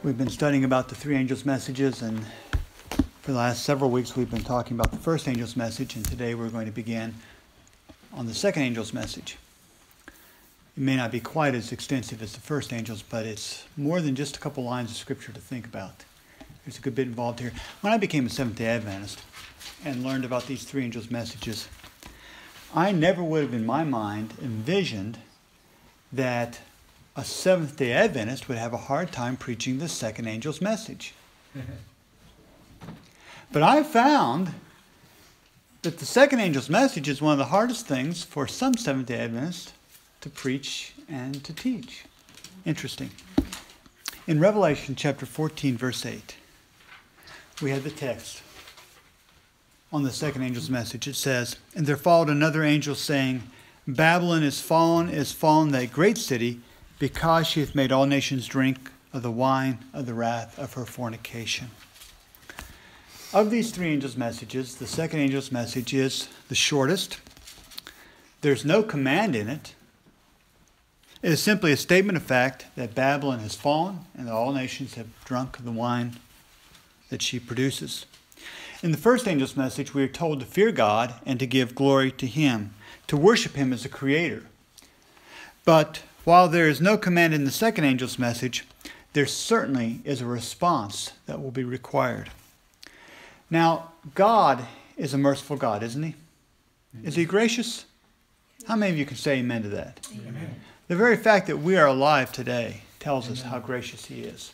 We've been studying about the three angels' messages, and for the last several weeks we've been talking about the first angel's message, and today we're going to begin on the second angel's message. It may not be quite as extensive as the first angel's, but it's more than just a couple lines of scripture to think about. There's a good bit involved here. When I became a Seventh-day Adventist and learned about these three angels' messages, I never would have in my mind envisioned that a Seventh-day Adventist would have a hard time preaching the second angel's message. But I found that the second angel's message is one of the hardest things for some Seventh-day Adventists to preach and to teach. Interesting. In Revelation chapter 14, verse 8, we had the text on the second angel's message. It says, "And there followed another angel saying, Babylon is fallen, that great city, because she hath made all nations drink of the wine of the wrath of her fornication." Of these three angels' messages, the second angel's message is the shortest. There's no command in it. It is simply a statement of fact that Babylon has fallen and that all nations have drunk of the wine that she produces. In the first angel's message, we are told to fear God and to give glory to Him, to worship Him as a creator. But while there is no command in the second angel's message, there certainly is a response that will be required. Now, God is a merciful God, isn't He? Is He gracious? How many of you can say amen to that? Amen. The very fact that we are alive today tells us how gracious He is.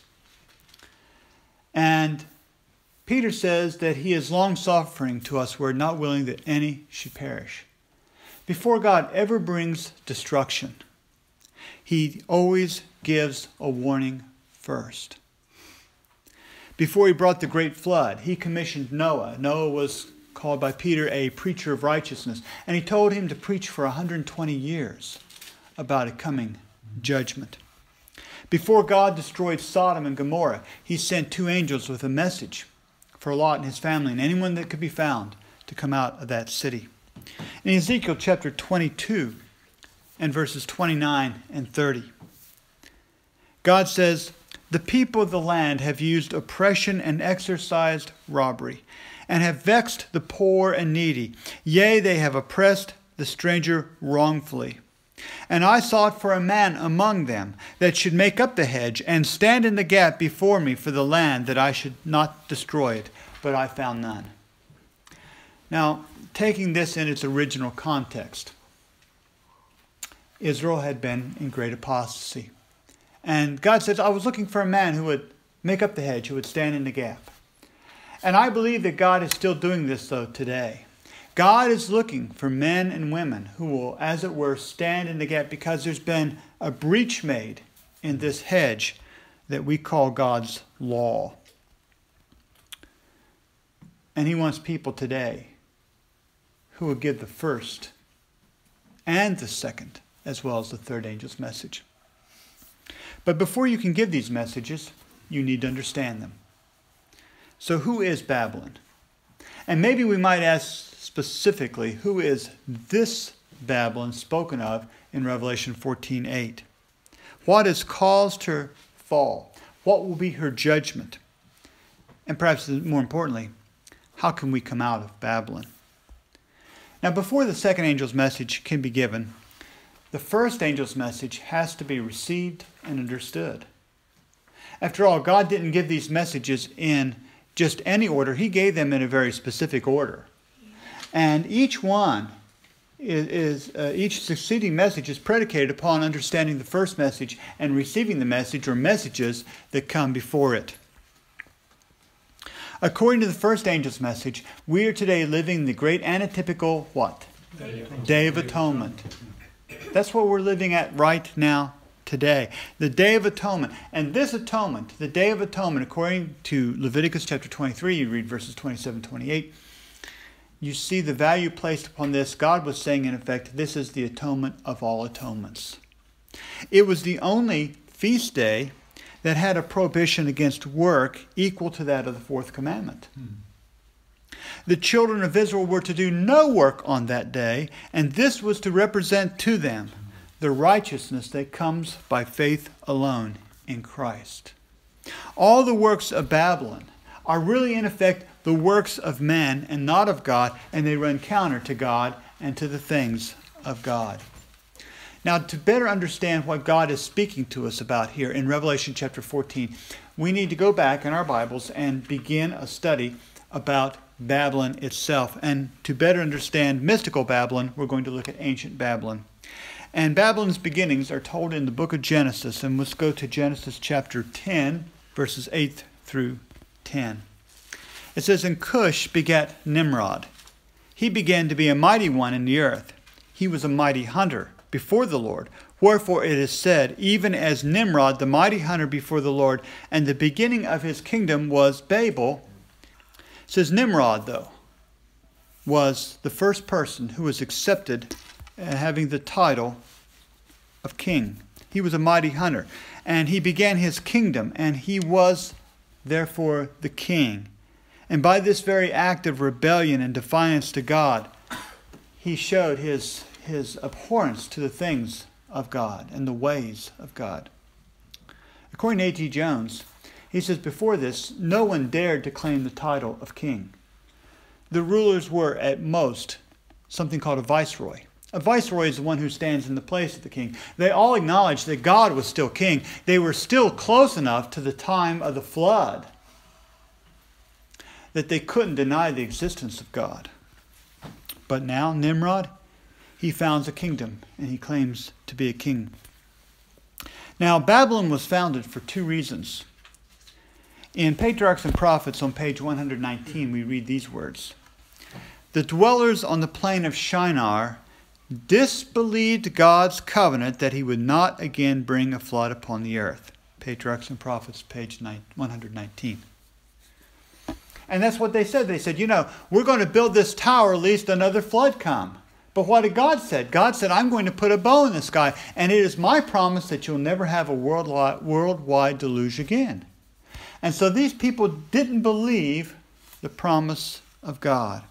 And Peter says that He is long-suffering to us. We're not willing that any should perish. Before God ever brings destruction, He always gives a warning first. Before He brought the great flood, He commissioned Noah. Noah was called by Peter a preacher of righteousness. And He told him to preach for 120 years about a coming judgment. Before God destroyed Sodom and Gomorrah, He sent two angels with a message for Lot and his family and anyone that could be found to come out of that city. In Ezekiel chapter 22 and verses 29 and 30, God says, "The people of the land have used oppression and exercised robbery, and have vexed the poor and needy. Yea, they have oppressed the stranger wrongfully. And I sought for a man among them that should make up the hedge and stand in the gap before me for the land, that I should not destroy it. But I found none." Now, taking this in its original context, Israel had been in great apostasy. And God says, I was looking for a man who would make up the hedge, who would stand in the gap. And I believe that God is still doing this, though, today. God is looking for men and women who will, as it were, stand in the gap, because there's been a breach made in this hedge that we call God's law. And He wants people today who will give the first and the second, as well as the third angel's message. But before you can give these messages, you need to understand them. So who is Babylon? And maybe we might ask specifically, who is this Babylon spoken of in Revelation 14:8? What has caused her fall? What will be her judgment? And perhaps more importantly, how can we come out of Babylon? Now, before the second angel's message can be given, the first angel's message has to be received and understood. After all, God didn't give these messages in just any order. He gave them in a very specific order. And each one each succeeding message is predicated upon understanding the first message and receiving the message or messages that come before it. According to the first angel's message, we are today living the great anatypical what? Day of Atonement. That's what we're living at right now today. The Day of Atonement. And this atonement, the Day of Atonement, according to Leviticus chapter 23, you read verses 27-28, you see the value placed upon this. God was saying, in effect, this is the atonement of all atonements. It was the only feast day that had a prohibition against work equal to that of the fourth commandment. The children of Israel were to do no work on that day, and this was to represent to them the righteousness that comes by faith alone in Christ. All the works of Babylon are really, in effect, the works of men and not of God, and they run counter to God and to the things of God. Now, to better understand what God is speaking to us about here in Revelation chapter 14, we need to go back in our Bibles and begin a study about Babylon itself. And to better understand mystical Babylon, we're going to look at ancient Babylon. And Babylon's beginnings are told in the book of Genesis. And let's go to Genesis chapter 10, verses 8 through 10. It says, "And Cush begat Nimrod. He began to be a mighty one in the earth. He was a mighty hunter before the Lord. Wherefore it is said, even as Nimrod, the mighty hunter before the Lord, and the beginning of his kingdom was Babel." It says Nimrod, though, was the first person who was accepted having the title of king. He was a mighty hunter, and he began his kingdom, and he was therefore the king. And by this very act of rebellion and defiance to God, he showed his abhorrence to the things of God and the ways of God. According to A.T. Jones, he says before this, no one dared to claim the title of king. The rulers were, at most, something called a viceroy. A viceroy is the one who stands in the place of the king. They all acknowledged that God was still king. They were still close enough to the time of the flood that they couldn't deny the existence of God. But now, Nimrod, he founds a kingdom, and he claims to be a king. Now, Babylon was founded for two reasons. In Patriarchs and Prophets on page 119, we read these words. "The dwellers on the plain of Shinar disbelieved God's covenant that he would not again bring a flood upon the earth." Patriarchs and Prophets, page 119. And that's what they said. They said, we're going to build this tower lest another flood come. But what did God say? God said, I'm going to put a bow in the sky, and it is my promise that you'll never have a worldwide deluge again. And so these people didn't believe the promise of God.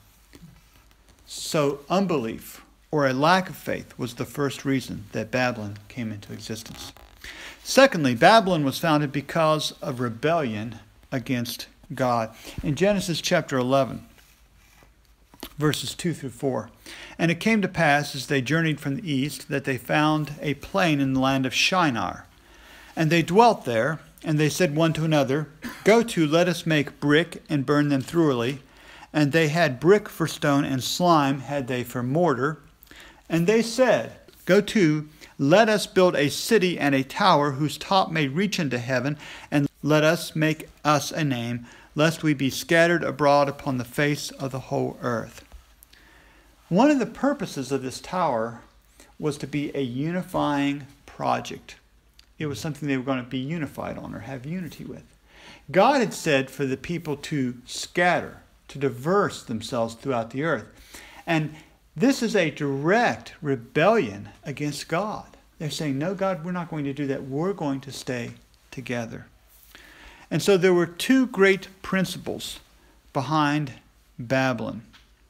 So unbelief, or a lack of faith, was the first reason that Babylon came into existence. Secondly, Babylon was founded because of rebellion against God. In Genesis chapter 11, verses 2 through 4. "And it came to pass, as they journeyed from the east, that they found a plain in the land of Shinar. And they dwelt there, and they said one to another, Go to, let us make brick, and burn them thoroughly. And they had brick for stone, and slime had they for mortar. And they said, Go to, let us build a city and a tower, whose top may reach into heaven, and let us make us a name, lest we be scattered abroad upon the face of the whole earth." One of the purposes of this tower was to be a unifying project. It was something they were going to be unified on or have unity with. God had said for the people to scatter, to disperse themselves throughout the earth. And this is a direct rebellion against God. They're saying, no, God, we're not going to do that. We're going to stay together. And so there were two great principles behind Babylon.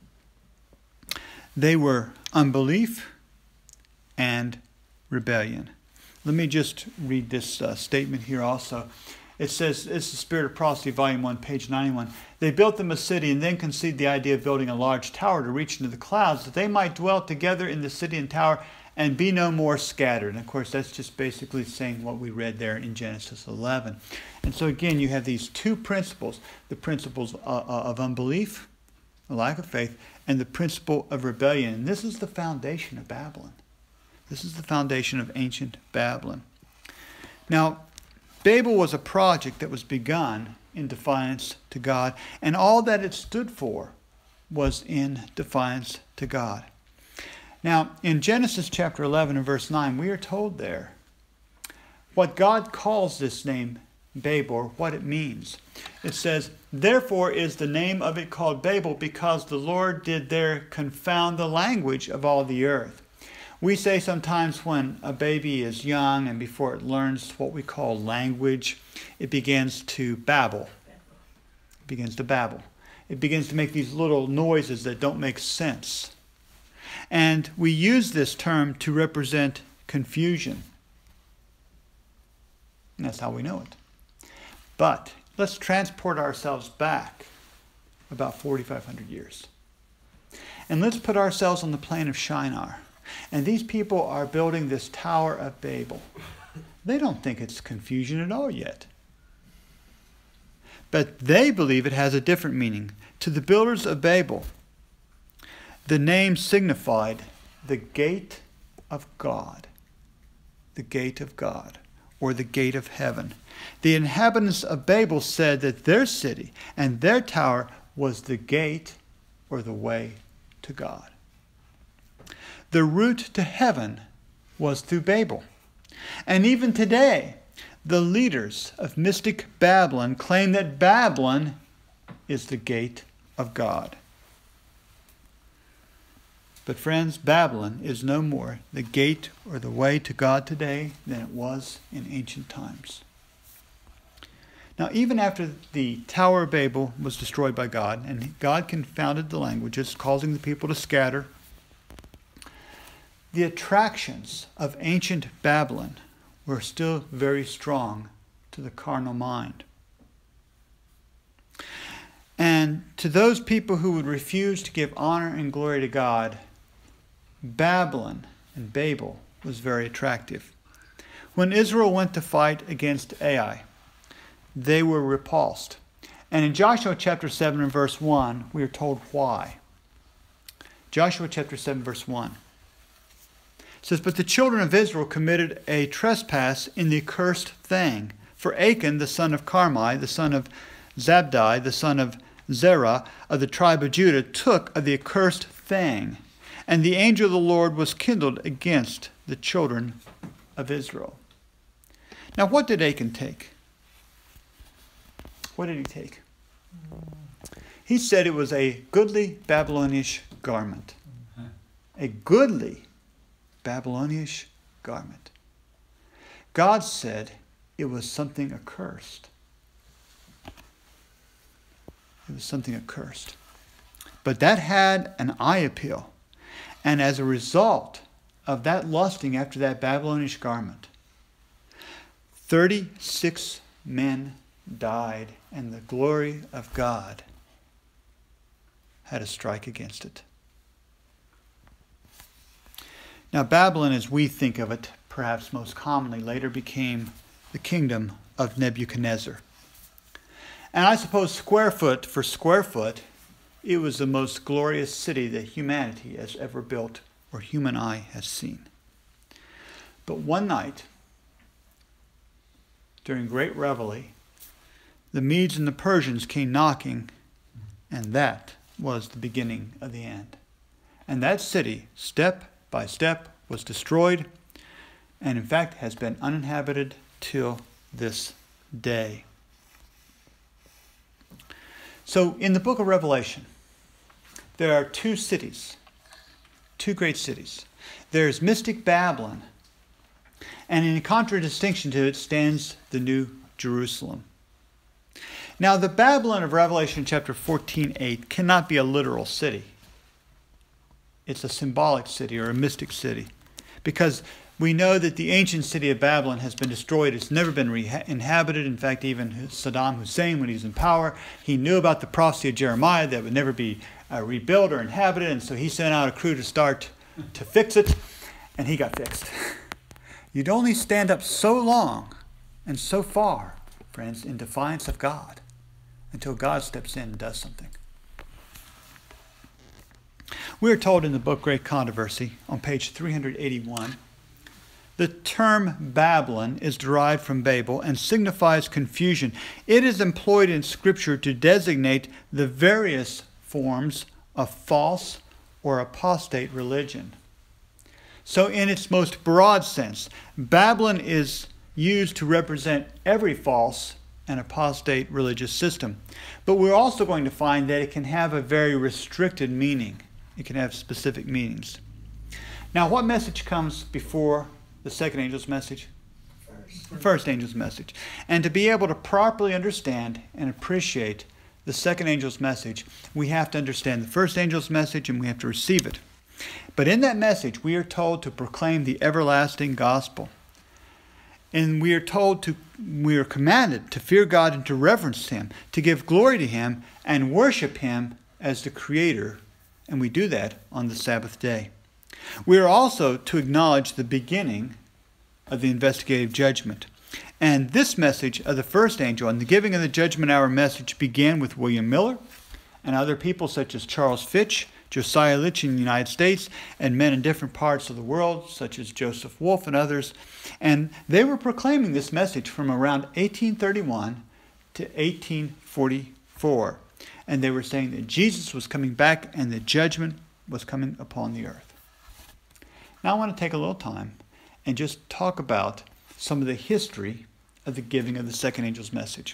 They were unbelief and rebellion. Let me just read this statement here also. It says, it's the Spirit of Prophecy, Volume 1, page 91. "They built them a city and then conceived the idea of building a large tower to reach into the clouds, that they might dwell together in the city and tower and be no more scattered." And of course, that's just basically saying what we read there in Genesis 11. And so again, you have these two principles, the principles of unbelief, a lack of faith, and the principle of rebellion. And this is the foundation of Babylon. This is the foundation of ancient Babylon. Now, Babel was a project that was begun in defiance to God, and all that it stood for was in defiance to God. Now, in Genesis chapter 11 and verse 9, we are told there what God calls this name Babel, or what it means. It says, "Therefore is the name of it called Babel, because the Lord did there confound the language of all the earth." We say sometimes when a baby is young and before it learns what we call language, it begins to babble. It begins to babble. It begins to make these little noises that don't make sense. And we use this term to represent confusion. And that's how we know it. But let's transport ourselves back about 4,500 years. And let's put ourselves on the plain of Shinar. And these people are building this Tower of Babel. They don't think it's confusion at all yet. But they believe it has a different meaning. To the builders of Babel, the name signified the gate of God. The gate of God, or the gate of heaven. The inhabitants of Babel said that their city and their tower was the gate or the way to God. The route to heaven was through Babel. And even today, the leaders of mystic Babylon claim that Babylon is the gate of God. But friends, Babylon is no more the gate or the way to God today than it was in ancient times. Now, even after the Tower of Babel was destroyed by God, and God confounded the languages, causing the people to scatter, the attractions of ancient Babylon were still very strong to the carnal mind. And to those people who would refuse to give honor and glory to God, Babylon and Babel was very attractive. When Israel went to fight against Ai, they were repulsed. And in Joshua chapter 7 and verse 1, we are told why. Joshua chapter 7 verse 1. It says, "But the children of Israel committed a trespass in the accursed thing. For Achan, the son of Carmi, the son of Zabdi, the son of Zerah, of the tribe of Judah, took of the accursed thing. And the angel of the Lord was kindled against the children of Israel." Now, what did Achan take? What did he take? He said it was a goodly Babylonish garment. A goodly Babylonish garment. God said it was something accursed. It was something accursed. But that had an eye appeal. And as a result of that lusting after that Babylonish garment, 36 men died, and the glory of God had a strike against it. Now, Babylon, as we think of it, perhaps most commonly, later became the kingdom of Nebuchadnezzar. And I suppose square foot for square foot, it was the most glorious city that humanity has ever built or human eye has seen. But one night, during great revelry, the Medes and the Persians came knocking, and that was the beginning of the end. And that city, step by step, was destroyed, and in fact has been uninhabited till this day. So in the book of Revelation, there are two cities, two great cities. There's mystic Babylon, and in contradistinction to it stands the New Jerusalem. Now, the Babylon of Revelation chapter 14:8 cannot be a literal city. It's a symbolic city or a mystic city, because we know that the ancient city of Babylon has been destroyed. It's never been inhabited. In fact, even Saddam Hussein, when he was in power, he knew about the prophecy of Jeremiah that it would never be rebuilt or inhabited, and so he sent out a crew to start to fix it, and he got fixed. You'd only stand up so long and so far, friends, in defiance of God, until God steps in and does something. We are told in the book Great Controversy, on page 381, the term Babylon is derived from Babel and signifies confusion. It is employed in Scripture to designate the various forms of false or apostate religion. So in its most broad sense, Babylon is used to represent every false and apostate religious system. But we're also going to find that it can have a very restricted meaning. It can have specific meanings. Now, what message comes before the second angel's message? The first angel's message. And to be able to properly understand and appreciate the second angel's message, we have to understand the first angel's message and we have to receive it. But in that message, we are told to proclaim the everlasting gospel. And we are commanded to fear God and to reverence Him, to give glory to Him and worship Him as the Creator. And we do that on the Sabbath day. We are also to acknowledge the beginning of the investigative judgment. And this message of the first angel and the giving of the judgment hour message began with William Miller and other people such as Charles Fitch, Josiah Litch in the United States, and men in different parts of the world such as Joseph Wolf and others. And they were proclaiming this message from around 1831 to 1844. And they were saying that Jesus was coming back and that judgment was coming upon the earth. Now I want to take a little time and just talk about some of the history of the giving of the second angel's message.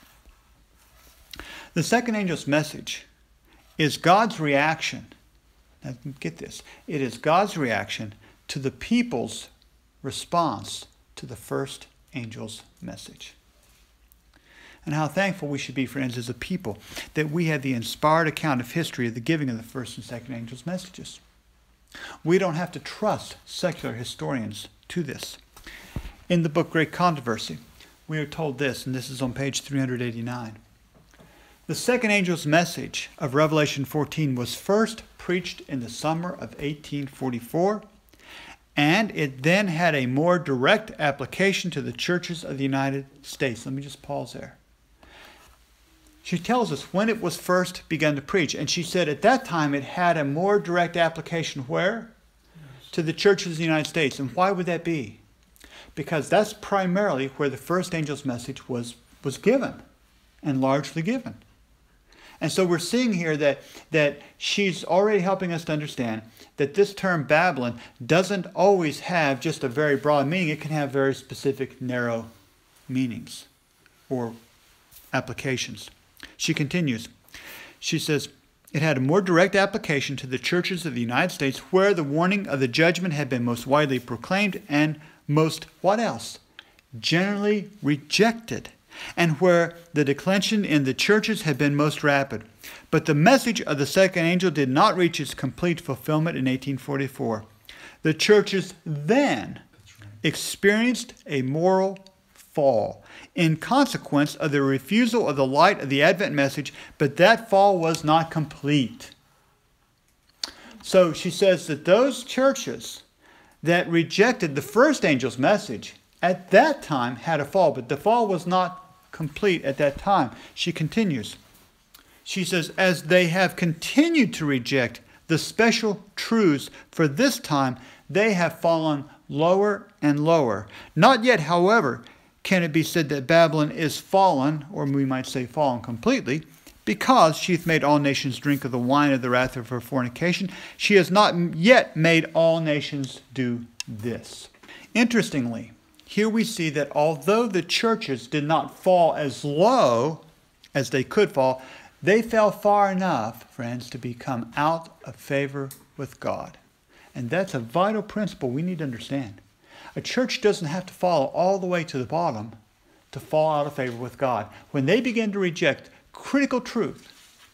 The second angel's message is God's reaction. Now get this. It is God's reaction to the people's response to the first angel's message. And how thankful we should be, friends, as a people, that we have the inspired account of history of the giving of the first and second angel's messages. We don't have to trust secular historians to this. In the book Great Controversy, we are told this, and this is on page 389. The second angel's message of Revelation 14 was first preached in the summer of 1844, and it then had a more direct application to the churches of the United States. Let me just pause there. She tells us when it was first begun to preach, and she said at that time it had a more direct application where? To the churches of the United States. And why would that be? Because that's primarily where the first angel's message was given, and largely given. And so we're seeing here that she's already helping us to understand that this term Babylon doesn't always have just a very broad meaning. It can have very specific, narrow meanings or applications. She continues. She says, it had a more direct application to the churches of the United States where the warning of the judgment had been most widely proclaimed and most, what else? Generally rejected, and where the declension in the churches had been most rapid. But the message of the second angel did not reach its complete fulfillment in 1844. The churches then experienced a moral fall in consequence of the refusal of the light of the Advent message, but that fall was not complete. So she says that those churches that rejected the first angel's message at that time had a fall, but the fall was not complete at that time. She continues. She says, as they have continued to reject the special truths for this time, they have fallen lower and lower. Not yet, however, can it be said that Babylon is fallen, or we might say fallen completely, because she hath made all nations drink of the wine of the wrath of her fornication. She has not yet made all nations do this. Interestingly, here we see that although the churches did not fall as low as they could fall, they fell far enough, friends, to become out of favor with God. And that's a vital principle we need to understand. A church doesn't have to fall all the way to the bottom to fall out of favor with God. When they begin to reject critical truth,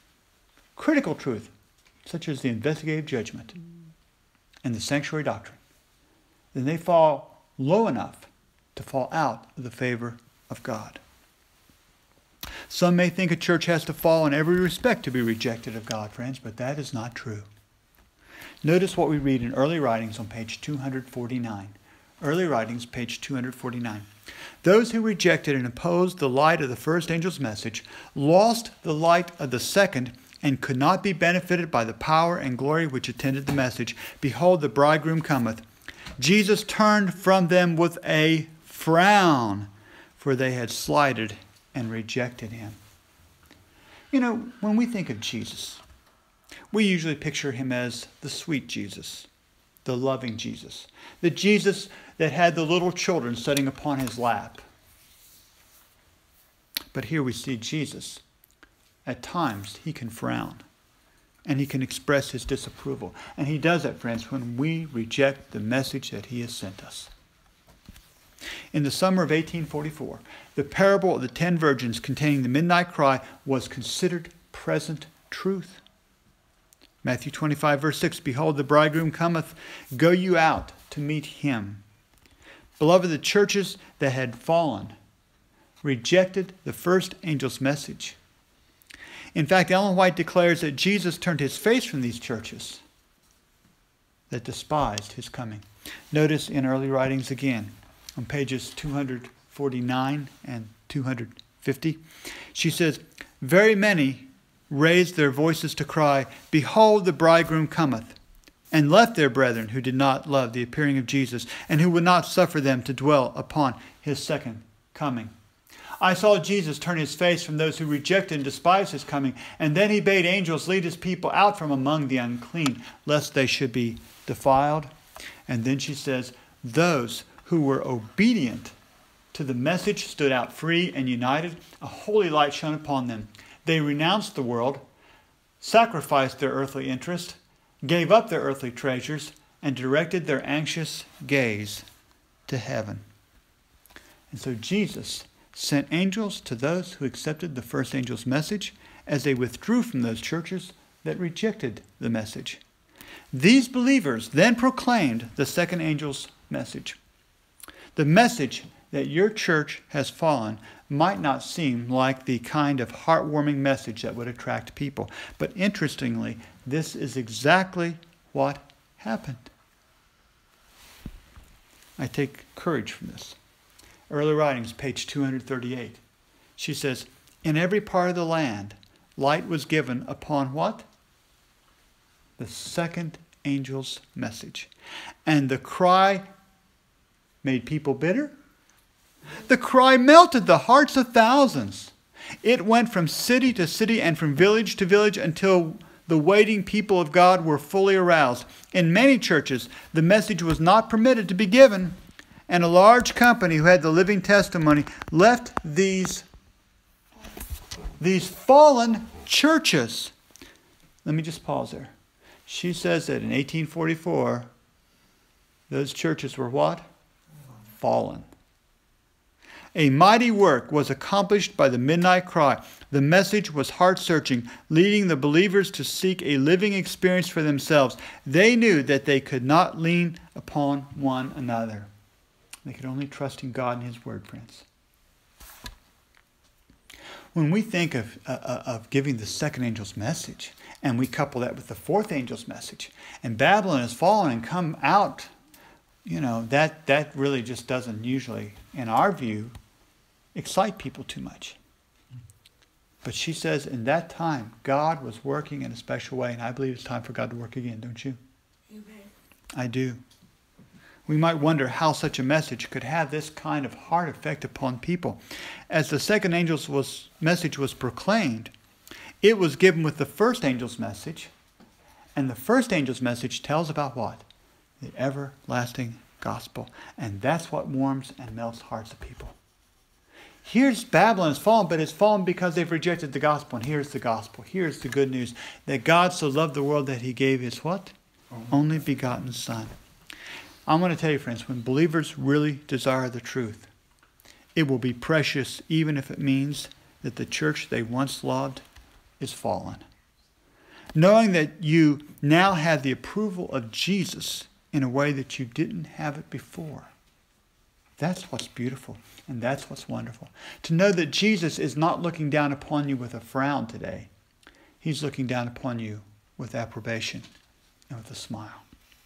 such as the investigative judgment and the sanctuary doctrine, then they fall low enough to fall out of the favor of God. Some may think a church has to fall in every respect to be rejected of God, friends, but that is not true. Notice what we read in Early Writings on page 249. Early Writings, page 249. Those who rejected and opposed the light of the first angel's message lost the light of the second and could not be benefited by the power and glory which attended the message. Behold, the bridegroom cometh. Jesus turned from them with a frown, for they had slighted and rejected him. You know, when we think of Jesus, we usually picture him as the sweet Jesus, the loving Jesus, the Jesus that had the little children sitting upon his lap. But here we see Jesus. At times, he can frown, and he can express his disapproval. And he does that, friends, when we reject the message that he has sent us. In the summer of 1844, the parable of the 10 virgins containing the midnight cry was considered present truth. Matthew 25, verse 6, Behold, the bridegroom cometh, go you out to meet him. Beloved, the churches that had fallen rejected the first angel's message. In fact, Ellen White declares that Jesus turned his face from these churches that despised his coming. Notice in early writings again, on pages 249 and 250, she says, very many raised their voices to cry, behold, the bridegroom cometh, and left their brethren who did not love the appearing of Jesus, and who would not suffer them to dwell upon his second coming. I saw Jesus turn his face from those who rejected and despised his coming, and then he bade angels lead his people out from among the unclean, lest they should be defiled. And then she says, those who were obedient to the message stood out free and united. A holy light shone upon them. They renounced the world, sacrificed their earthly interest, gave up their earthly treasures, and directed their anxious gaze to heaven. And so Jesus sent angels to those who accepted the first angel's message as they withdrew from those churches that rejected the message. These believers then proclaimed the second angel's message. The message that your church has fallen might not seem like the kind of heartwarming message that would attract people. But interestingly, this is exactly what happened. I take courage from this. Early Writings, page 238. She says, in every part of the land, light was given upon what? The second angel's message. And the cry made people bitter. The cry melted the hearts of thousands. It went from city to city and from village to village until the waiting people of God were fully aroused. In many churches, the message was not permitted to be given, and a large company who had the living testimony left these fallen churches. Let me just pause there. She says that in 1844, those churches were what? Fallen. A mighty work was accomplished by the midnight cry. The message was heart-searching, leading the believers to seek a living experience for themselves. They knew that they could not lean upon one another. They could only trust in God and his word, friends. When we think of giving the second angel's message, and we couple that with the fourth angel's message, and Babylon has fallen and come out, that really just doesn't usually, in our view, excite people too much. But she says in that time, God was working in a special way, and I believe it's time for God to work again, don't you? Amen. I do. We might wonder how such a message could have this kind of heart effect upon people. As the second angel's message was proclaimed, it was given with the first angel's message, and the first angel's message tells about what? The everlasting gospel. And that's what warms and melts hearts of people. Here's Babylon has fallen, but it's fallen because they've rejected the gospel. And here's the gospel. Here's the good news. That God so loved the world that he gave his what? Only begotten Son. I'm going to tell you, friends, when believers really desire the truth, it will be precious even if it means that the church they once loved is fallen. Knowing that you now have the approval of Jesus in a way that you didn't have it before. That's what's beautiful, and that's what's wonderful. To know that Jesus is not looking down upon you with a frown today. He's looking down upon you with approbation and with a smile.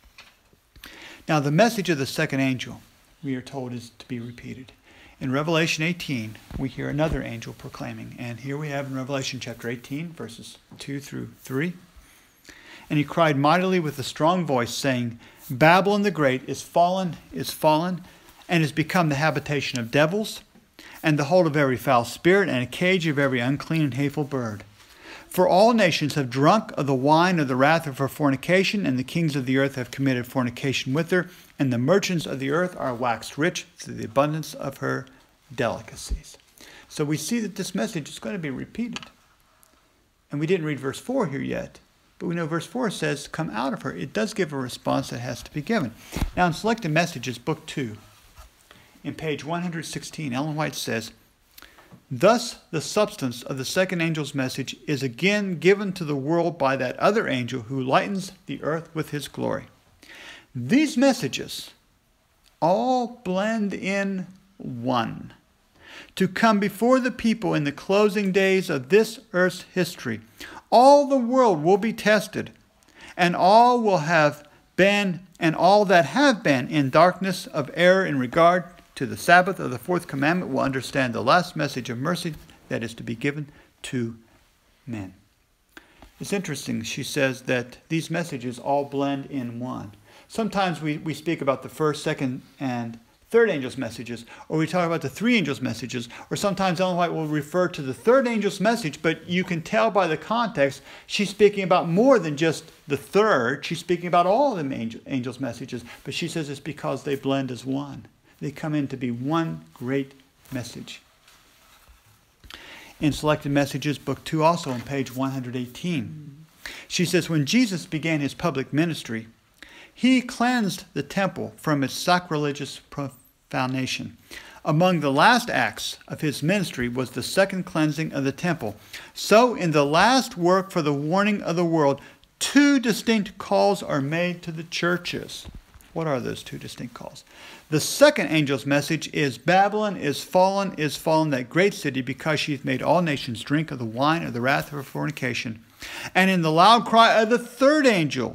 Now, the message of the second angel, we are told, is to be repeated. In Revelation 18, we hear another angel proclaiming. And here we have in Revelation chapter 18, verses 2 through 3. And he cried mightily with a strong voice, saying, Babylon the Great is fallen, and has become the habitation of devils, and the hold of every foul spirit, and a cage of every unclean and hateful bird. For all nations have drunk of the wine of the wrath of her fornication, and the kings of the earth have committed fornication with her, and the merchants of the earth are waxed rich through the abundance of her delicacies. So we see that this message is going to be repeated. And we didn't read verse 4 here yet, but we know verse 4 says, come out of her. It does give a response that has to be given. Now in Selected Messages, book 2, in page 116, Ellen White says, thus the substance of the second angel's message is again given to the world by that other angel who lightens the earth with his glory. These messages all blend in one, to come before the people in the closing days of this earth's history. All the world will be tested, and all will have been, and all that have been in darkness of error in regard to the Sabbath of the fourth commandment will understand the last message of mercy that is to be given to men. It's interesting, she says, that these messages all blend in one. Sometimes we speak about the first, second, and third angel's messages, or we talk about the three angels' messages, or sometimes Ellen White will refer to the third angel's message, but you can tell by the context she's speaking about more than just the third. She's speaking about all the angels' messages, but she says it's because they blend as one. They come in to be one great message. In Selected Messages, Book 2, also on page 118, she says, when Jesus began his public ministry, he cleansed the temple from its sacrilegious profanation. Among the last acts of his ministry was the second cleansing of the temple. So in the last work for the warning of the world, two distinct calls are made to the churches. What are those two distinct calls? The second angel's message is, Babylon is fallen, that great city, because she hath made all nations drink of the wine of the wrath of her fornication. And in the loud cry of the third angel,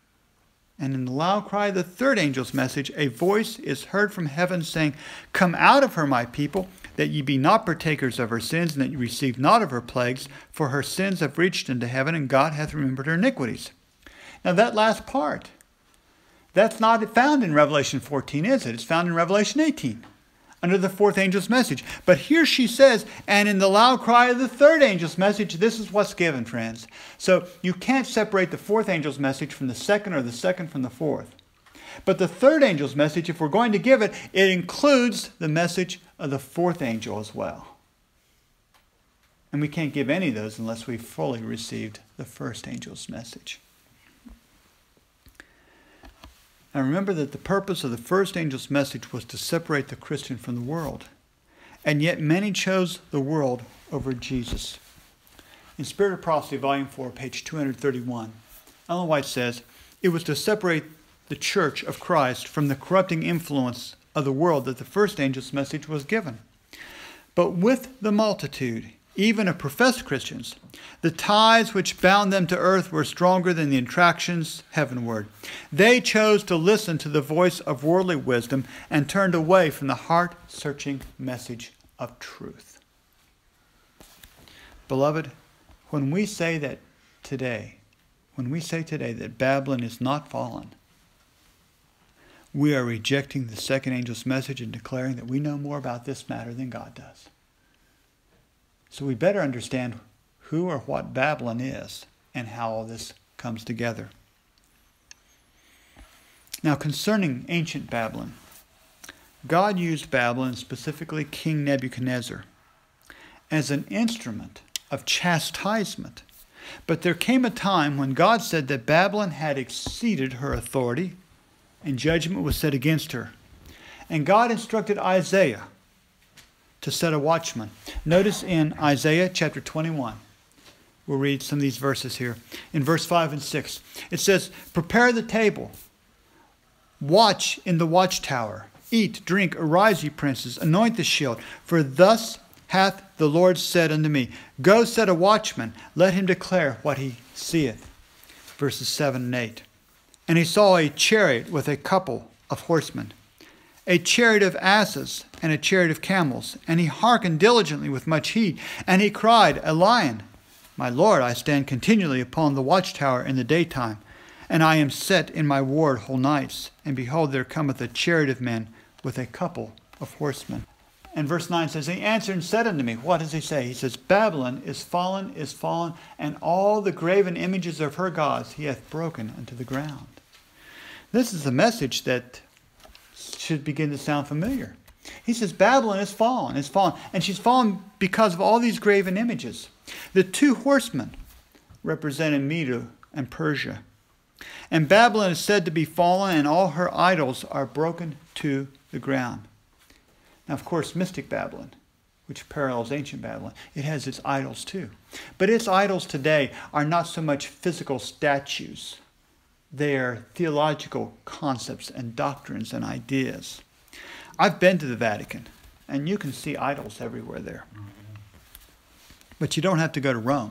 angel's message, a voice is heard from heaven saying, come out of her, my people, that ye be not partakers of her sins, and that ye receive not of her plagues, for her sins have reached into heaven, and God hath remembered her iniquities. Now that last part, that's not found in Revelation 14, is it? It's found in Revelation 18, under the fourth angel's message. But here she says, and in the loud cry of the third angel's message, this is what's given, friends. So you can't separate the fourth angel's message from the second, or the second from the fourth. But the third angel's message, if we're going to give it, it includes the message of the fourth angel as well. And we can't give any of those unless we've fully received the first angel's message. Now remember that the purpose of the first angel's message was to separate the Christian from the world. And yet many chose the world over Jesus. In Spirit of Prophecy, Volume 4, page 231, Ellen White says, it was to separate the church of Christ from the corrupting influence of the world that the first angel's message was given. But with the multitude, even of professed Christians, the ties which bound them to earth were stronger than the attractions heavenward. They chose to listen to the voice of worldly wisdom and turned away from the heart-searching message of truth. Beloved, when we say today that Babylon is not fallen, we are rejecting the second angel's message and declaring that we know more about this matter than God does. So we better understand who or what Babylon is and how all this comes together. Now, concerning ancient Babylon, God used Babylon, specifically King Nebuchadnezzar, as an instrument of chastisement. But there came a time when God said that Babylon had exceeded her authority and judgment was set against her. And God instructed Isaiah to set a watchman. Notice in Isaiah chapter 21, we'll read some of these verses here. In verse 5 and 6, it says, prepare the table, watch in the watchtower, eat, drink, arise, ye princes, anoint the shield, for thus hath the Lord said unto me, go set a watchman, let him declare what he seeth. Verses 7 and 8. And he saw a chariot with a couple of horsemen, a chariot of asses, and a chariot of camels. And he hearkened diligently with much heed. And he cried, a lion, my Lord, I stand continually upon the watchtower in the daytime, and I am set in my ward whole nights. And behold, there cometh a chariot of men with a couple of horsemen. And verse 9 says, he answered and said unto me, what does he say? He says, Babylon is fallen, and all the graven images of her gods he hath broken unto the ground. This is a message that should begin to sound familiar. He says Babylon is fallen, and she's fallen because of all these graven images. The two horsemen represented Medo and Persia. And Babylon is said to be fallen, and all her idols are broken to the ground. Now, of course, mystic Babylon, which parallels ancient Babylon, it has its idols too. But its idols today are not so much physical statues. They are theological concepts and doctrines and ideas. I've been to the Vatican, and you can see idols everywhere there. But you don't have to go to Rome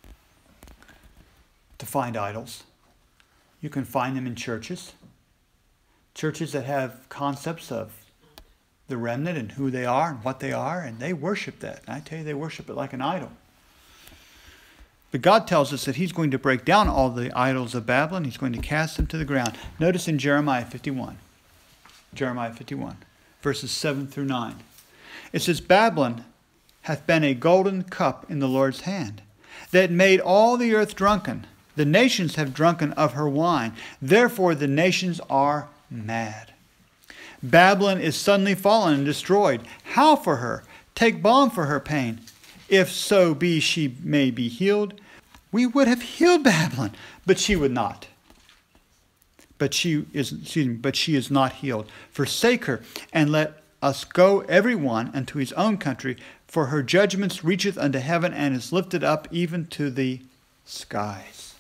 to find idols. You can find them in churches. Churches that have concepts of the remnant and who they are and what they are, and they worship that. And I tell you, they worship it like an idol. But God tells us that he's going to break down all the idols of Babylon. He's going to cast them to the ground. Notice in Jeremiah 51. Jeremiah 51, verses 7 through 9. It says, Babylon hath been a golden cup in the Lord's hand, that made all the earth drunken. The nations have drunken of her wine. Therefore the nations are mad. Babylon is suddenly fallen and destroyed. How for her? Take balm for her pain. If so be she may be healed. We would have healed Babylon, but she would not. But she is not healed. Forsake her, and let us go every one unto his own country, for her judgments reacheth unto heaven, and is lifted up even to the skies.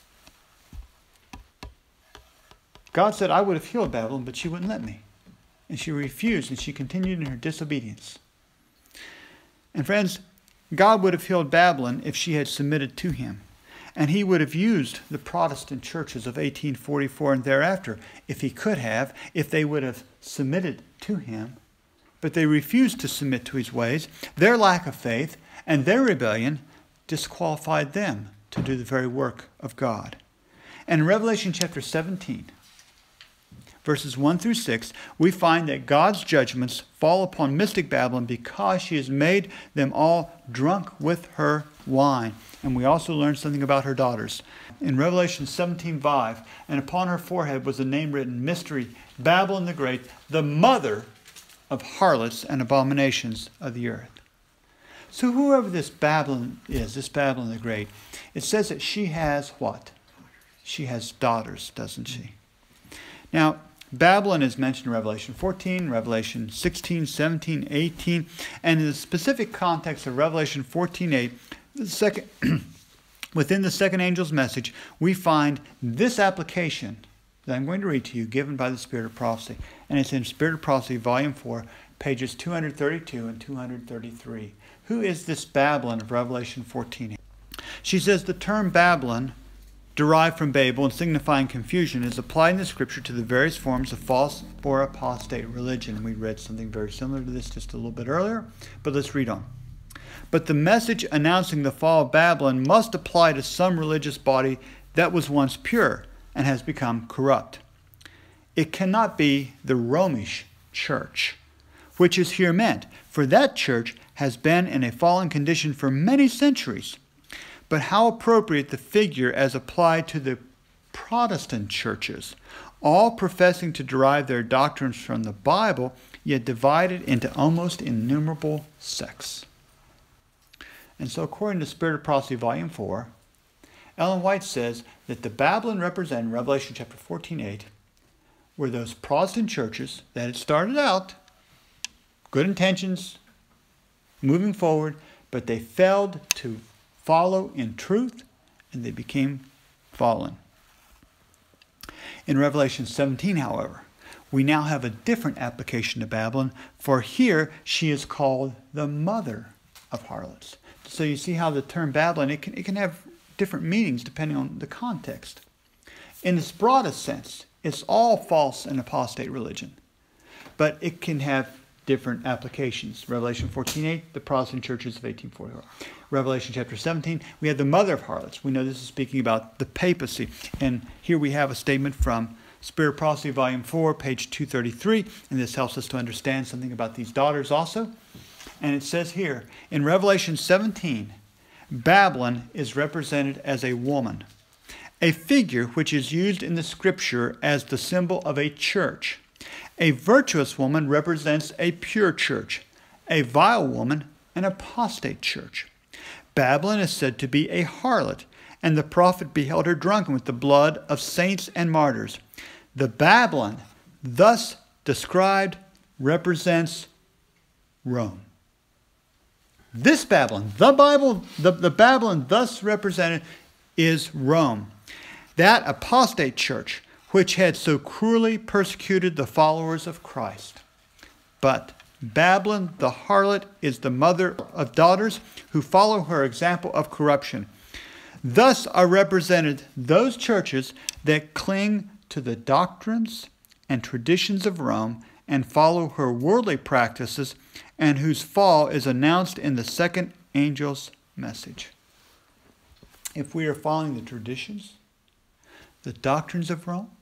God said, I would have healed Babylon, but she wouldn't let me. And she refused, and she continued in her disobedience. And friends, God would have healed Babylon if she had submitted to him. And he would have used the Protestant churches of 1844 and thereafter, if he could have, if they would have submitted to him. But they refused to submit to his ways. Their lack of faith and their rebellion disqualified them to do the very work of God. And in Revelation chapter 17, verses 1 through 6, we find that God's judgments fall upon mystic Babylon because she has made them all drunk with her wine. And we also learn something about her daughters. In Revelation 17:5, and upon her forehead was a name written, Mystery, Babylon the Great, the mother of harlots and abominations of the earth. So whoever this Babylon is, this Babylon the Great, it says that she has what? She has daughters, doesn't she? Now, Babylon is mentioned in Revelation 14, Revelation 16, 17, 18, and in the specific context of Revelation 14:8, within the second angel's message, we find this application that I'm going to read to you, given by the Spirit of Prophecy. And it's in Spirit of Prophecy, Volume 4, pages 232 and 233. Who is this Babylon of Revelation 14? She says the term Babylon, derived from Babel and signifying confusion, is applied in the Scripture to the various forms of false or apostate religion. We read something very similar to this just a little bit earlier, but let's read on. But the message announcing the fall of Babylon must apply to some religious body that was once pure and has become corrupt. It cannot be the Romish church, which is here meant, for that church has been in a fallen condition for many centuries. But how appropriate the figure as applied to the Protestant churches, all professing to derive their doctrines from the Bible, yet divided into almost innumerable sects. And so according to Spirit of Prophecy, Volume 4, Ellen White says that the Babylon represented in Revelation chapter 14:8 were those Protestant churches that had started out, good intentions, moving forward, but they failed to follow in truth, and they became fallen. In Revelation 17, however, we now have a different application to Babylon, for here she is called the mother of harlots. So you see how the term Babylon, it can have different meanings depending on the context. In its broadest sense, it's all false and apostate religion, but it can have different applications. Revelation 14:8, the Protestant churches of 1844. Revelation chapter 17, we have the mother of harlots. We know this is speaking about the papacy. And here we have a statement from Spirit of Prophecy, Volume 4, page 233. And this helps us to understand something about these daughters also. And it says here, in Revelation 17, Babylon is represented as a woman, a figure which is used in the Scripture as the symbol of a church. A virtuous woman represents a pure church, a vile woman an apostate church. Babylon is said to be a harlot, and the prophet beheld her drunken with the blood of saints and martyrs. The Babylon thus described represents Rome. This Babylon, the Babylon thus represented is Rome. That apostate church which had so cruelly persecuted the followers of Christ. But Babylon, the harlot, is the mother of daughters who follow her example of corruption. Thus are represented those churches that cling to the doctrines and traditions of Rome and follow her worldly practices, and whose fall is announced in the second angel's message. If we are following the traditions, the doctrines of Rome,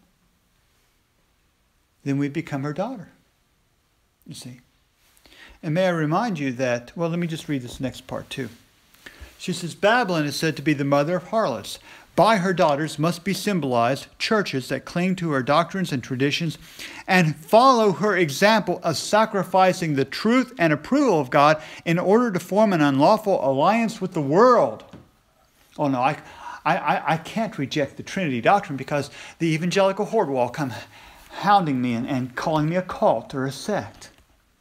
then we become her daughter. You see. And may I remind you that, well, let me just read this next part too. She says, Babylon is said to be the mother of harlots. By her daughters must be symbolized churches that cling to her doctrines and traditions and follow her example of sacrificing the truth and approval of God in order to form an unlawful alliance with the world. Oh no, I can't reject the Trinity doctrine because the evangelical horde will all come hounding me and calling me a cult or a sect.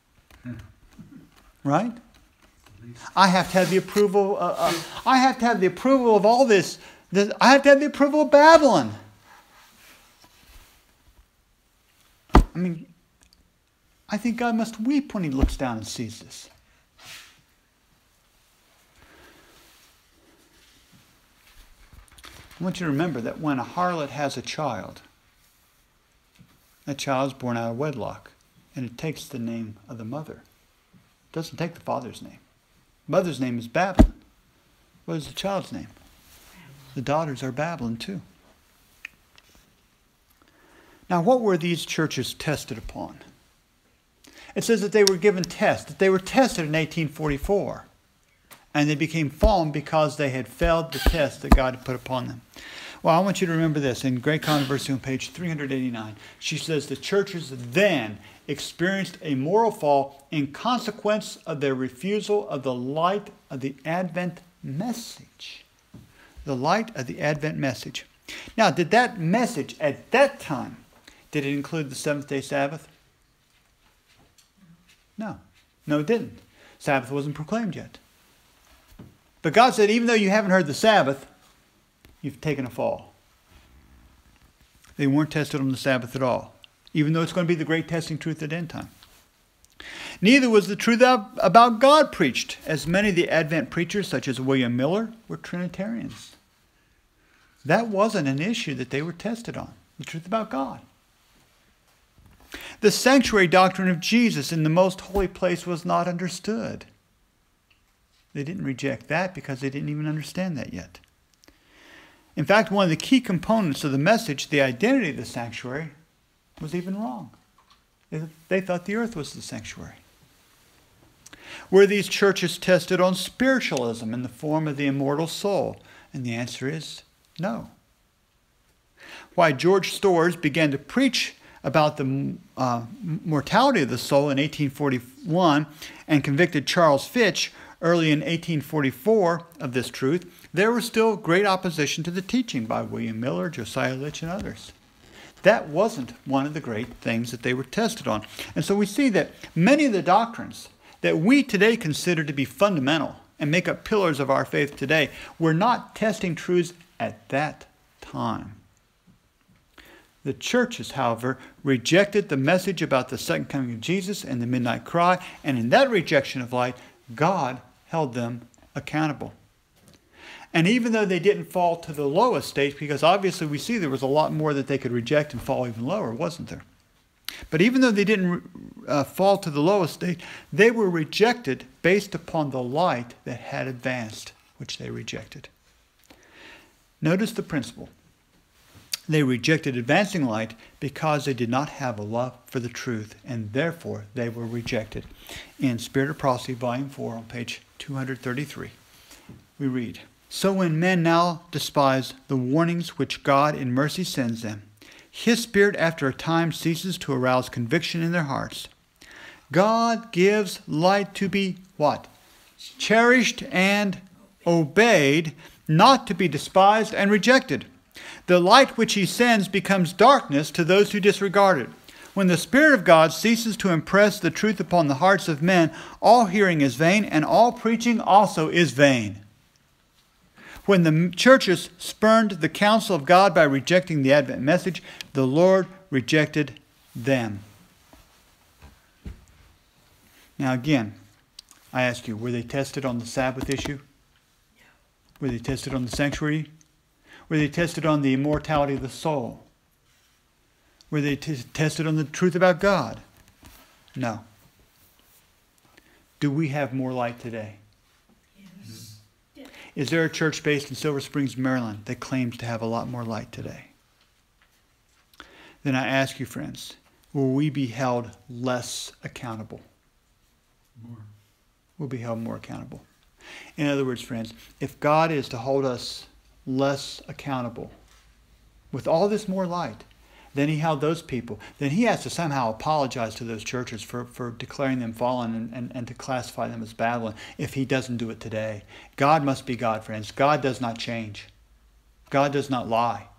Right? I have to have the approval. I have to have the approval of all this. I have to have the approval of Babylon. I mean, I think God must weep when He looks down and sees this. I want you to remember that when a harlot has a child, that child is born out of wedlock, and it takes the name of the mother. It doesn't take the father's name. Mother's name is Babylon. What is the child's name? The daughters are Babylon too. Now, what were these churches tested upon? It says that they were given tests, that they were tested in 1844. And they became fallen because they had failed the test that God had put upon them. Well, I want you to remember this. In Great Controversy on page 389, she says the churches then experienced a moral fall in consequence of their refusal of the light of the Advent message. The light of the Advent message. Now, did that message at that time, did it include the seventh-day Sabbath? No. No, it didn't. Sabbath wasn't proclaimed yet. But God said, even though you haven't heard the Sabbath, you've taken a fall. They weren't tested on the Sabbath at all, even though it's going to be the great testing truth at end time. Neither was the truth about God preached, as many of the Advent preachers, such as William Miller, were Trinitarians. That wasn't an issue that they were tested on, the truth about God. The sanctuary doctrine of Jesus in the most holy place was not understood. They didn't reject that because they didn't even understand that yet. In fact, one of the key components of the message, the identity of the sanctuary, was even wrong. They thought the earth was the sanctuary. Were these churches tested on spiritualism in the form of the immortal soul? And the answer is no. Why George Storrs began to preach about the mortality of the soul in 1841 and convicted Charles Fitch early in 1844 of this truth, there was still great opposition to the teaching by William Miller, Josiah Litch, and others. That wasn't one of the great things that they were tested on. And so we see that many of the doctrines that we today consider to be fundamental and make up pillars of our faith today were not testing truths at that time. The churches, however, rejected the message about the second coming of Jesus and the midnight cry, and in that rejection of light, God held them accountable. And even though they didn't fall to the lowest state, because obviously we see there was a lot more that they could reject and fall even lower, wasn't there? But even though they didn't fall to the lowest state, they were rejected based upon the light that had advanced, which they rejected. Notice the principle. They rejected advancing light because they did not have a love for the truth, and therefore they were rejected. In Spirit of Prophecy, Volume 4, on page 233, we read, "So when men now despise the warnings which God in mercy sends them, His Spirit after a time ceases to arouse conviction in their hearts. God gives light to be" what? "Cherished and obeyed, not to be despised and rejected. The light which He sends becomes darkness to those who disregard it. When the Spirit of God ceases to impress the truth upon the hearts of men, all hearing is vain, and all preaching also is vain." When the churches spurned the counsel of God by rejecting the Advent message, the Lord rejected them. Now again, I ask you, were they tested on the Sabbath issue? Were they tested on the sanctuary? Were they tested on the immortality of the soul? Were they tested on the truth about God? No. Do we have more light today? Yes. Is there a church based in Silver Springs, Maryland that claims to have a lot more light today? Then I ask you, friends, will we be held less accountable? More. We'll be held more accountable. In other words, friends, if God is to hold us less accountable with all this more light than he held those people, then he has to somehow apologize to those churches for declaring them fallen and to classify them as Babylon if he doesn't do it today. God must be God, friends. God does not change. God does not lie.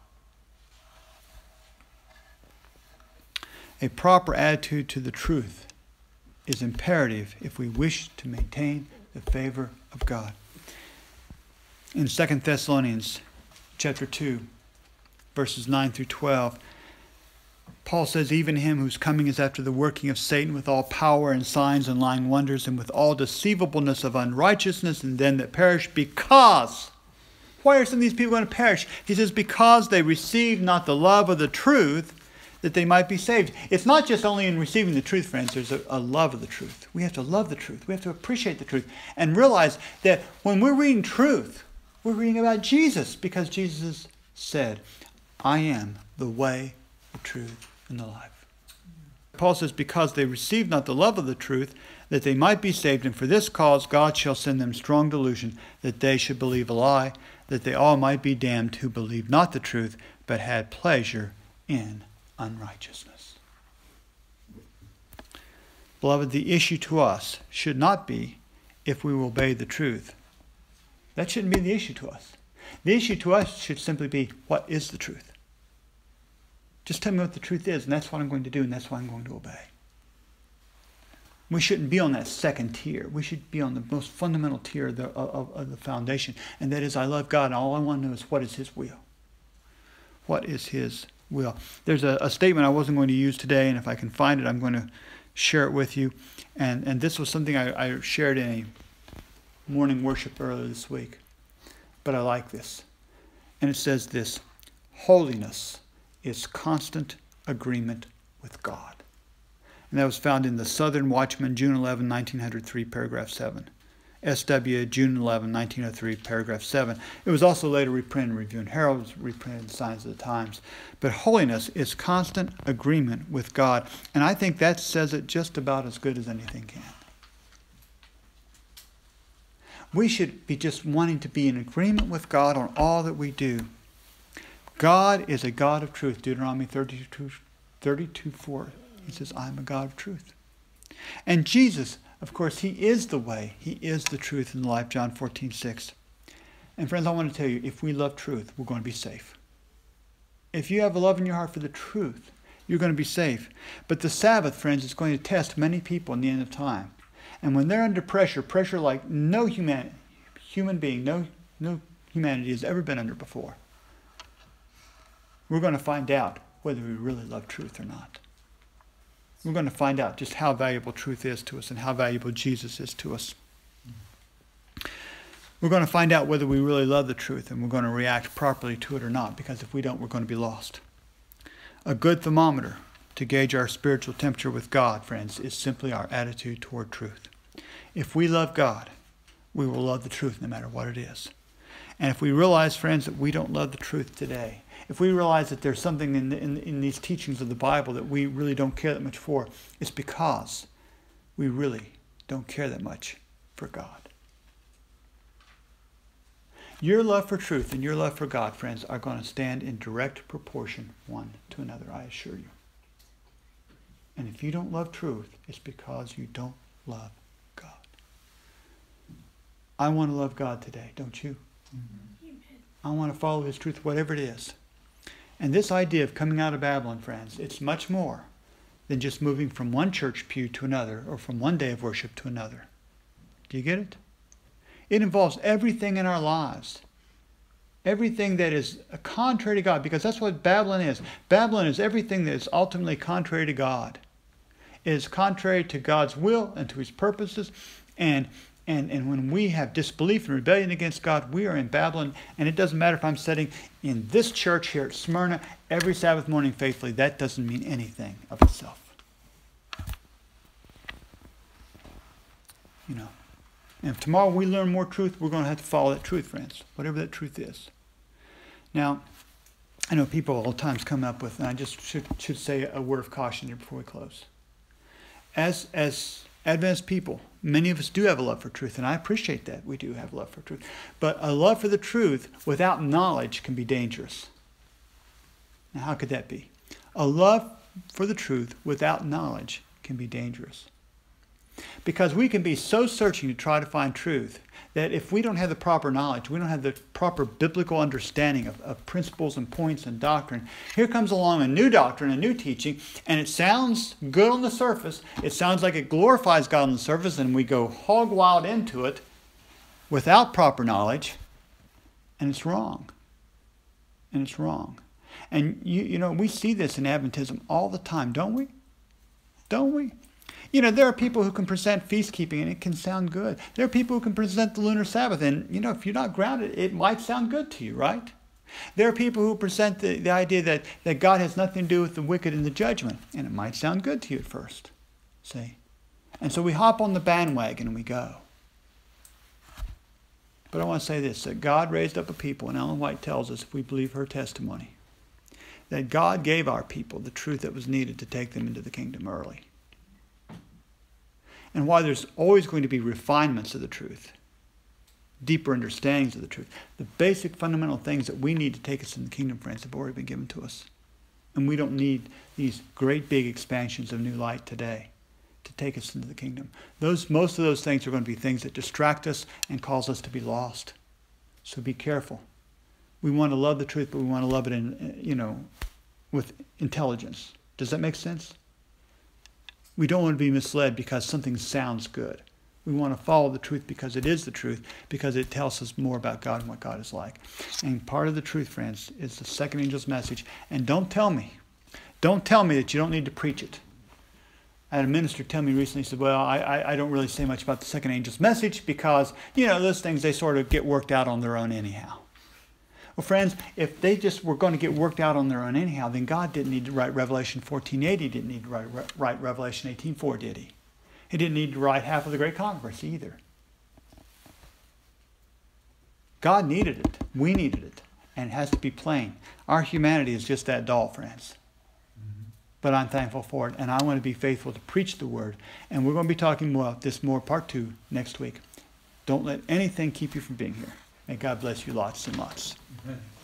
A proper attitude to the truth is imperative if we wish to maintain the favor of God. In 2 Thessalonians chapter 2, verses 9 through 12, Paul says, even him whose coming is after the working of Satan with all power and signs and lying wonders and with all deceivableness of unrighteousness in them that perish, because... Why are some of these people going to perish? He says, because they receive not the love of the truth, that they might be saved. It's not just only in receiving the truth, friends. There's a love of the truth. We have to love the truth. We have to appreciate the truth and realize that when we're reading truth, we're reading about Jesus, because Jesus said, I am the way, the truth, and the life. Paul says, because they receive not the love of the truth, that they might be saved, and for this cause God shall send them strong delusion, that they should believe a lie, that they all might be damned who believed not the truth, but had pleasure in unrighteousness. Beloved, the issue to us should not be if we will obey the truth. That shouldn't be the issue to us. The issue to us should simply be, what is the truth? Just tell me what the truth is, and that's what I'm going to do, and that's what I'm going to obey. We shouldn't be on that second tier. We should be on the most fundamental tier of the foundation, and that is, I love God, and all I want to know is, what is his will? What is his will? There's a statement I wasn't going to use today, and if I can find it, I'm going to share it with you. And this was something I shared in a morning worship earlier this week. But I like this. And it says this: holiness is constant agreement with God. And that was found in the Southern Watchman, June 11, 1903, paragraph 7. S.W., June 11, 1903, paragraph 7. It was also later reprinted in Review and Herald, was reprinted in Signs of the Times. But holiness is constant agreement with God. And I think that says it just about as good as anything can. We should be just wanting to be in agreement with God on all that we do. God is a God of truth. Deuteronomy 32:4. He says, I am a God of truth. And Jesus, of course, he is the way. He is the truth and the life, John 14:6. And friends, I want to tell you, if we love truth, we're going to be safe. If you have a love in your heart for the truth, you're going to be safe. But the Sabbath, friends, is going to test many people in the end of time. And when they're under pressure like no human being, no humanity has ever been under before, we're going to find out whether we really love truth or not. We're going to find out just how valuable truth is to us and how valuable Jesus is to us. We're going to find out whether we really love the truth, and we're going to react properly to it or not, because if we don't, we're going to be lost. A good thermometer to gauge our spiritual temperature with God, friends, is simply our attitude toward truth. If we love God, we will love the truth no matter what it is. And if we realize, friends, that we don't love the truth today, if we realize that there's something in these teachings of the Bible that we really don't care that much for, it's because we really don't care that much for God. Your love for truth and your love for God, friends, are going to stand in direct proportion one to another, I assure you. And if you don't love truth, it's because you don't love God. I want to love God today, don't you? Mm-hmm. I want to follow his truth, whatever it is. And this idea of coming out of Babylon, friends, it's much more than just moving from one church pew to another or from one day of worship to another. Do you get it? It involves everything in our lives. Everything that is contrary to God, because that's what Babylon is. Babylon is everything that is ultimately contrary to God. It is contrary to God's will and to his purposes. And when we have disbelief and rebellion against God, we are in Babylon. And it doesn't matter if I'm sitting in this church here at Smyrna every Sabbath morning faithfully. That doesn't mean anything of itself. You know. And if tomorrow we learn more truth, we're going to have to follow that truth, friends. Whatever that truth is. Now, I know people all the times come up with, and I just should say a word of caution here before we close. As Adventist people, many of us do have a love for truth, and I appreciate that. We do have a love for truth. But a love for the truth without knowledge can be dangerous. Now, how could that be? A love for the truth without knowledge can be dangerous. Because we can be so searching to try to find truth that if we don't have the proper knowledge, we don't have the proper biblical understanding of principles and points and doctrine, here comes along a new doctrine, a new teaching, and it sounds good on the surface. It sounds like it glorifies God on the surface, and we go hog wild into it without proper knowledge, and it's wrong. And it's wrong. And you know, we see this in Adventism all the time, don't we? Don't we? You know, there are people who can present feast keeping and it can sound good. There are people who can present the lunar Sabbath and, you know, if you're not grounded, it might sound good to you, right? There are people who present the idea that God has nothing to do with the wicked and the judgment, and it might sound good to you at first. See? And so we hop on the bandwagon and we go. But I want to say this, that God raised up a people, and Ellen White tells us, if we believe her testimony, that God gave our people the truth that was needed to take them into the kingdom early. And while there's always going to be refinements of the truth, deeper understandings of the truth, the basic fundamental things that we need to take us in the kingdom, friends, have already been given to us. And we don't need these great big expansions of new light today to take us into the kingdom. Most of those things are going to be things that distract us and cause us to be lost. So be careful. We want to love the truth, but we want to love it in, you know, with intelligence. Does that make sense? We don't want to be misled because something sounds good. We want to follow the truth because it is the truth, because it tells us more about God and what God is like. And part of the truth, friends, is the second angel's message. And don't tell me that you don't need to preach it. I had a minister tell me recently, he said, well, I don't really say much about the second angel's message because, you know, those things, they sort of get worked out on their own anyhow. Well, friends, if they just were going to get worked out on their own anyhow, then God didn't need to write Revelation 14:8. He didn't need to write Revelation 18:4, did he? He didn't need to write half of the Great Controversy either. God needed it. We needed it. And it has to be plain. Our humanity is just that dull, friends. But I'm thankful for it. And I want to be faithful to preach the word. And we're going to be talking more about this part 2 next week. Don't let anything keep you from being here. May God bless you lots and lots. Amen.